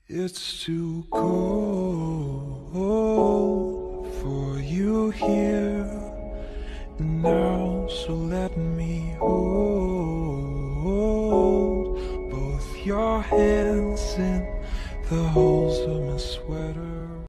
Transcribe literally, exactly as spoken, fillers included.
It's too cold for you here and now, so let me hold both your hands in the holes of my sweater.